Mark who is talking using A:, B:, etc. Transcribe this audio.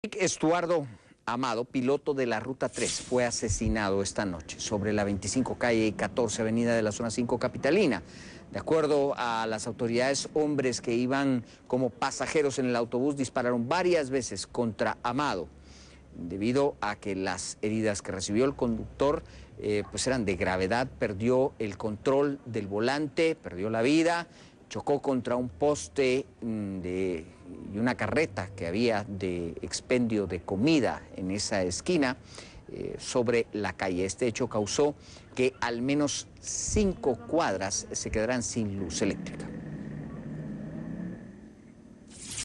A: Estuardo Amado, piloto de la Ruta 3, fue asesinado esta noche sobre la 25 calle 14 avenida de la zona 5 capitalina. De acuerdo a las autoridades, hombres que iban como pasajeros en el autobús dispararon varias veces contra Amado, debido a que las heridas que recibió el conductor pues eran de gravedad. Perdió el control del volante, perdió la vida, chocó contra un poste y una carreta que había de expendio de comida en esa esquina sobre la calle. Este hecho causó que al menos 5 cuadras se quedaran sin luz eléctrica.